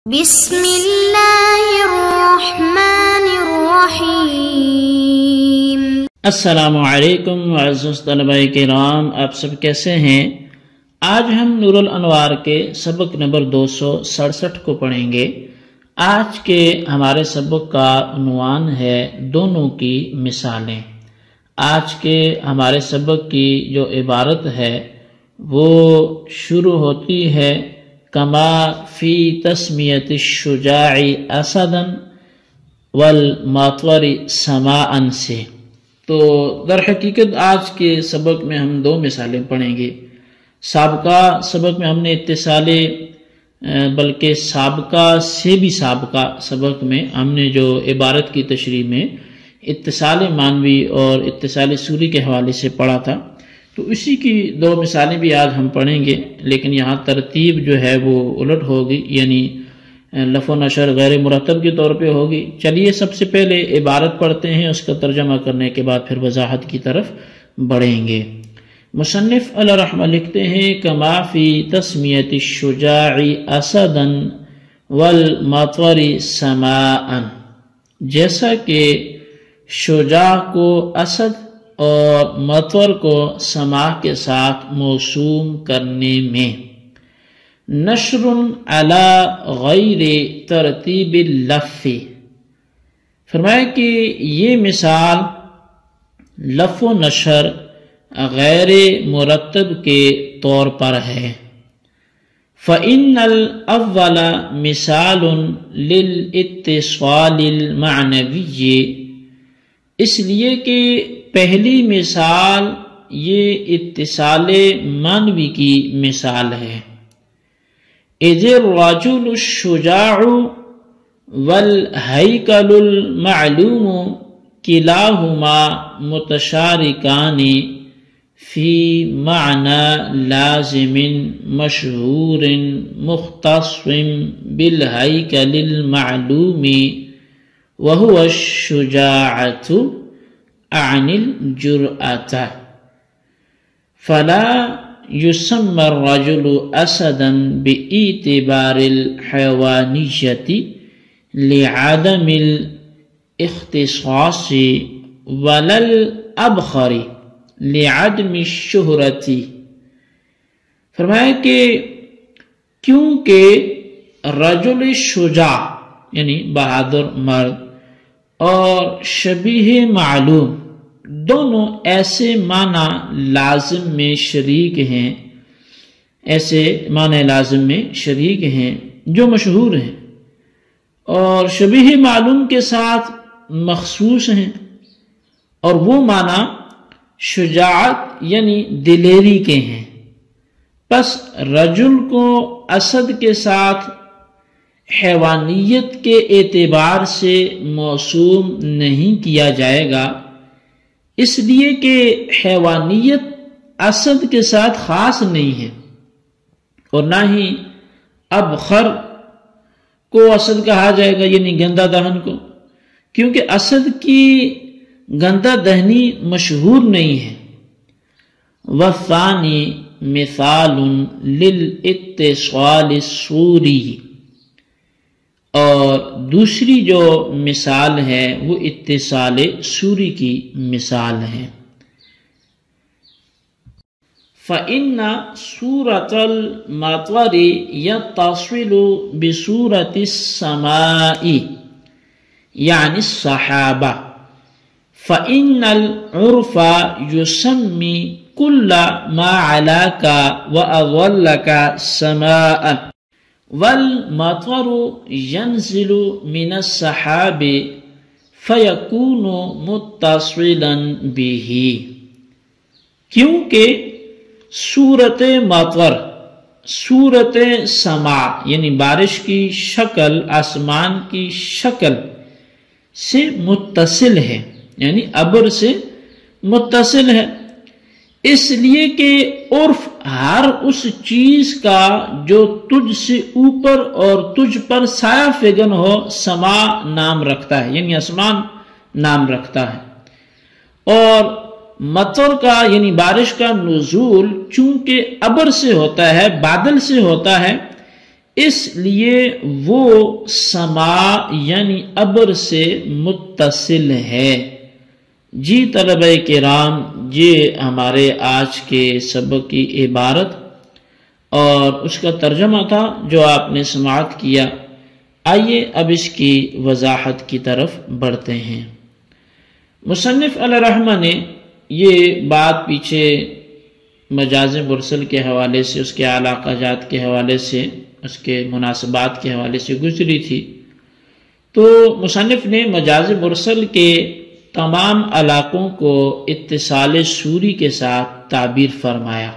بسم اللہ الرحمن الرحیم۔ السلام علیکم معزز طلباء کرام، آپ سب کیسے ہیں؟ آج ہم نور الانوار کے سبق نمبر 267 کو پڑھیں گے۔ آج کے ہمارے سبق کا عنوان ہے دونوں کی مثالیں۔ آج کے ہمارے سبق کی جو عبارت ہے وہ شروع ہوتی ہے کما فی تسمیت الشجاع اسدا والمطور سماء سے۔ تو در حقیقت آج کے سبق میں ہم دو مثالیں پڑھیں گے۔ سابقہ سبق میں ہم نے بلکہ سابقہ سے بھی سابقہ سبق میں ہم نے جو عبارت کی تشریح میں اتصال معنوی اور اتصال سوری کے حوالے سے پڑھا تھا، تو اسی کی دو مثالیں بھی آج ہم پڑھیں گے، لیکن یہاں ترتیب جو ہے وہ الٹ ہوگی، یعنی لف و نشر غیر مرتب کے طور پہ ہوگی۔ چلیے سب سے پہلے عبارت پڑھتے ہیں، اس کا ترجمہ کرنے کے بعد پھر وضاحت کی طرف بڑھیں گے۔ مصنف علیہ رحمہ لکھتے ہیں کما فی تسمیت الشجاع اسدا والمطور سماء، جیسا کہ شجاع کو اسد اور مطور کو سماع کے ساتھ موسوم کرنے میں۔ نشر علی غیر ترتیب اللف، فرمایا کہ یہ مثال لف و نشر غیر مرتب کے طور پر ہے۔ فإن الأول مثال للاتصال المعنوی، اس لیے کہ پہلی مثال یہ اتصال معنوی کی مثال ہے۔ اذ الرجل الشجاع والہیکل المعلوم کلاہما متشارکان فی معنی لازم مشہور مختص بالہیکل المعلوم وہو الشجاعۃ عن الجرأۃ، فلا يسمى الرجل اسدا باعتبار الحيوانیۃ لعدم الاختصاص ولا الابخر لعدم الشہرۃ۔ فرمایا کہ کیونکہ رجل شجاع یعنی بہادر مرد اور شبیہ معلوم دونوں ایسے معنی لازم میں شریک ہیں، ایسے معنی لازم میں شریک ہیں جو مشہور ہیں، اور شبیہ معلوم کے ساتھ مخصوص ہیں، اور وہ معنی شجاعت یعنی دلیری کے ہیں۔ پس رجل کو اسد کے ساتھ حیوانیت کے اعتبار سے موسوم نہیں کیا جائے گا، اس لیے کہ حیوانیت اسد کے ساتھ خاص نہیں ہے، اور نہ ہی ابخر کو اسد کہا جائے گا یعنی گندہ دہن کو، کیونکہ اسد کی گندہ دہنی مشہور نہیں ہے۔ والثانی مثال للاتصال الصوری، اور دوسری جو مثال ہے وہ اتصال سوری کی مثال ہے۔ فإن سورة المطر يتصل بسورة السماء يعني السحابة، فإن العرف يسمي كل ما علاك وأظلك سماء، والمطر ينزل من السحاب فيكون متصلا به، کیونکہ صورت مطر صورت سماع یعنی بارش کی شکل، آسمان کی شکل سے متصل ہے، یعنی ابر سے متصل ہے، اس لیے کہ عرف ہر اس چیز کا جو تجھ سے اوپر اور تجھ پر سایہ فگن ہو سما نام رکھتا ہے، یعنی آسمان نام رکھتا ہے، اور مطر کا یعنی بارش کا نزول چونکہ ابر سے ہوتا ہے، بادل سے ہوتا ہے، اس لیے وہ سما یعنی ابر سے متصل ہے۔ جی طلبہ کرام، یہ ہمارے آج کے سبق کی عبارت اور اس کا ترجمہ تھا جو آپ نے سماعت کیا۔ آئیے اب اس کی وضاحت کی طرف بڑھتے ہیں۔ مصنف علیہ رحمہ نے یہ بات پیچھے مجاز مرسل کے حوالے سے، اس کے علاقہ جات کے حوالے سے، اس کے مناسبات کے حوالے سے گزری تھی، تو مصنف نے مجاز مرسل کے تمام علاقوں کو اتصال سوری کے ساتھ تعبیر فرمایا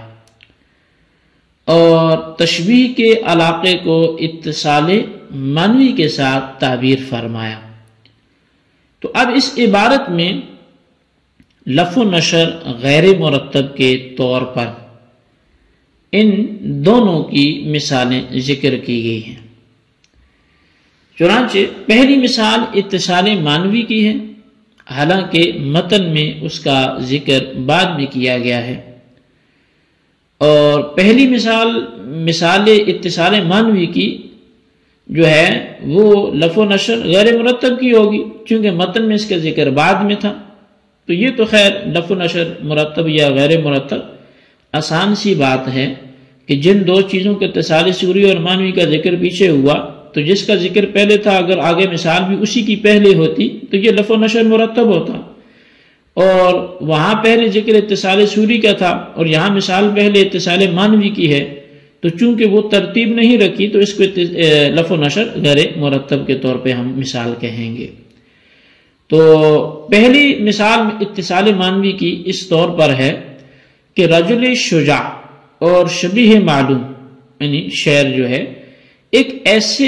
اور تشبیہ کے علاقے کو اتصال معنوی کے ساتھ تعبیر فرمایا۔ تو اب اس عبارت میں لف و نشر غیر مرتب کے طور پر ان دونوں کی مثالیں ذکر کی گئی ہیں۔ چنانچہ پہلی مثال اتصال معنوی کی ہے، حالانکہ متن میں اس کا ذکر بعد میں کیا گیا ہے، اور پہلی مثال اتصال معنوی کی جو ہے وہ لف و نشر غیر مرتب کی ہوگی، چونکہ متن میں اس کا ذکر بعد میں تھا۔ تو یہ تو خیر لف و نشر مرتب یا غیر مرتب آسان سی بات ہے کہ جن دو چیزوں کے اتصال سوری اور معنوی کا ذکر پیچھے ہوا، تو جس کا ذکر پہلے تھا اگر آگے مثال بھی اسی کی پہلے ہوتی تو یہ لف و نشر مرتب ہوتا، اور وہاں پہلے ذکر اتصال سوری کا تھا اور یہاں مثال پہلے اتصال معنوی کی ہے، تو چونکہ وہ ترتیب نہیں رکھی تو اس کو لف و نشر غیر مرتب کے طور پہ ہم مثال کہیں گے۔ تو پہلی مثال اتصال معنوی کی اس طور پر ہے کہ رجل شجاع اور شبیہ معلوم یعنی شعر جو ہے ایک ایسے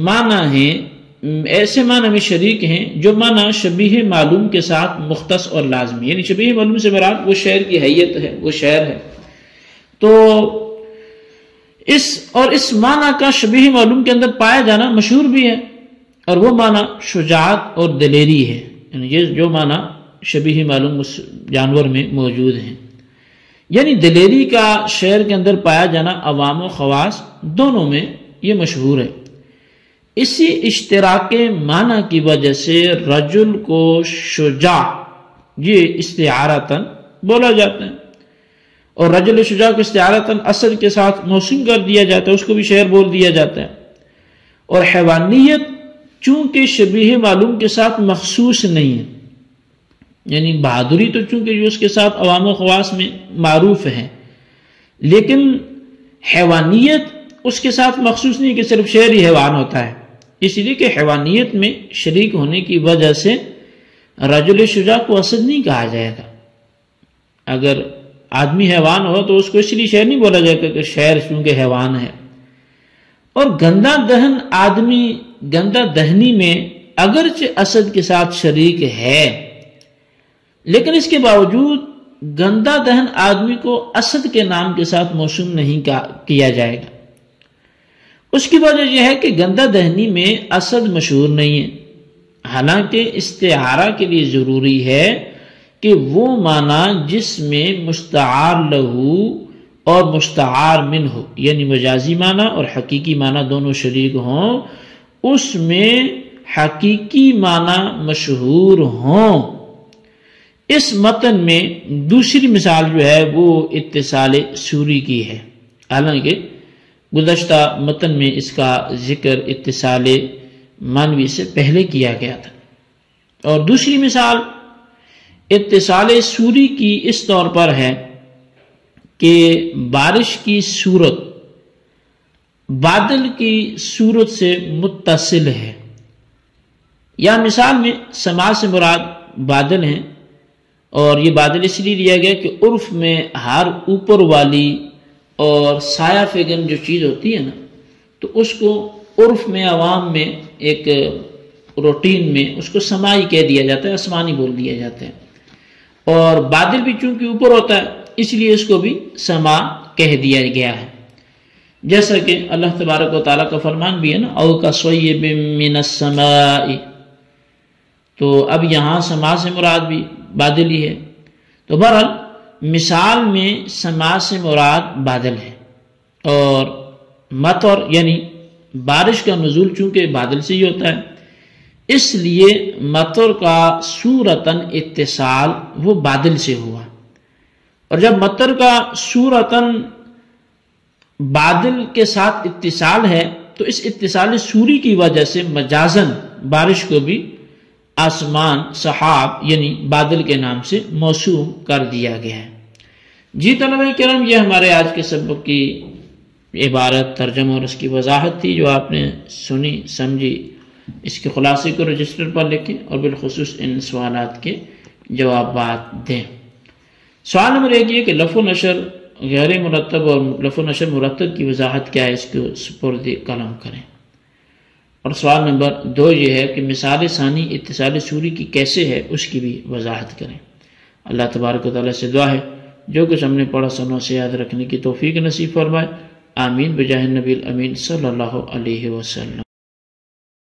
معنی میں شریک ہیں جو معنی شبیہ معلوم کے ساتھ مختص اور لازمی، یعنی شبیہ معلوم سے مراد وہ شعر کی حیت ہے، وہ شعر ہے۔ تو اس معنی کا شبیہ معلوم کے اندر پایا جانا مشہور بھی ہے، اور وہ معنی شجاعت اور دلیری ہے، یعنی یہ جو معنی شبیہ معلوم اس جانور میں موجود ہیں، یعنی دلیری کا شعر کے اندر پایا جانا عوام و خواص دونوں میں یہ مشہور ہے۔ اسی اشتراک معنی کی وجہ سے رجل کو شجاع یہ استعارتاً بولا جاتا ہے، اور رجل شجاع کو استعارتاً اصل کے ساتھ موسوم کر دیا جاتا ہے، اس کو بھی شعر بول دیا جاتا ہے۔ اور حیوانیت چونکہ شبیہ معلوم کے ساتھ مخصوص نہیں ہے، یعنی بہادری تو چونکہ جو اس کے ساتھ عوام و خواص میں معروف ہے، لیکن حیوانیت اس کے ساتھ مخصوص نہیں کہ صرف شعر ہی حیوان ہوتا ہے، اس لیے کہ حیوانیت میں شریک ہونے کی وجہ سے رجل شجاع کو اسد نہیں کہا جائے گا۔ اگر آدمی حیوان ہو تو اس کو اس لیے شعر نہیں بولا جائے گا کہ شعر چونکہ حیوان ہے۔ اور گندا دہن آدمی گندا دہنی میں اگرچہ اسد کے ساتھ شریک ہے، لیکن اس کے باوجود گندا دہن آدمی کو اسد کے نام کے ساتھ موسوم نہیں کیا جائے گا۔ اس کی وجہ یہ ہے کہ گندا دہنی میں اسد مشہور نہیں ہے، حالانکہ استعارہ کے لیے ضروری ہے کہ وہ معنی جس میں مستعار لہو اور مستعار منہ ہو، یعنی مجازی معنی اور حقیقی معنی دونوں شریک ہوں، اس میں حقیقی معنی مشہور ہوں۔ اس متن میں دوسری مثال جو ہے وہ اتصال سوری کی ہے، حالانکہ گزشتہ متن میں اس کا ذکر اتصال معنوی سے پہلے کیا گیا تھا۔ اور دوسری مثال اتصال سوری کی اس طور پر ہے کہ بارش کی صورت بادل کی صورت سے متصل ہے، یا مثال میں سما سے مراد بادل ہیں، اور یہ بادل اس لیے لیا گیا کہ عرف میں ہر اوپر والی اور سایہ فگن جو چیز ہوتی ہے نا، تو اس کو عرف میں عوام میں ایک روٹین میں اس کو سمائی کہہ دیا جاتا ہے، آسمانی بول دیا جاتا ہے، اور بادل بھی چونکہ اوپر ہوتا ہے اس لیے اس کو بھی سما کہہ دیا گیا ہے، جیسا کہ اللہ تبارک و تعالیٰ کا فرمان بھی ہے نا، او کصیب من السماء، تو اب یہاں سما سے مراد بھی بادل ہی ہے۔ تو بہرحال مثال میں سما سے مراد بادل ہے، اور مطر یعنی بارش کا نزول چونکہ بادل سے ہی ہوتا ہے، اس لیے مطر کا صورتاً اتصال وہ بادل سے ہوا، اور جب مطر کا صورتاً بادل کے ساتھ اتصال ہے تو اس اتصال سوری کی وجہ سے مجازاً بارش کو بھی آسمان سحاب یعنی بادل کے نام سے موسوم کر دیا گیا ہے۔ جی طلبہ کرام، یہ ہمارے آج کے سبق کی عبارت، ترجمہ اور اس کی وضاحت تھی جو آپ نے سنی سمجھی۔ اس کے خلاصے کو رجسٹر پر لکھیں اور بالخصوص ان سوالات کے جوابات دیں۔ سوال نمبر 1 یہ کہ لفظ و نشر غیر مرتب اور لفظ و نشر مرتب کی وضاحت کیا ہے، اس کو سپرد قلم کریں۔ اور سوال نمبر 2 یہ ہے کہ مثال ثانی اتصال سوری کی کیسے ہے، اس کی بھی وضاحت کریں۔ اللہ تبارک و تعالیٰ سے دعا ہے جو کچھ ہم نے پڑھا سنوں سے یاد رکھنے کی توفیق نصیب فرمائے، آمین بجاہ النبی الامین صلی اللہ علیہ وسلم۔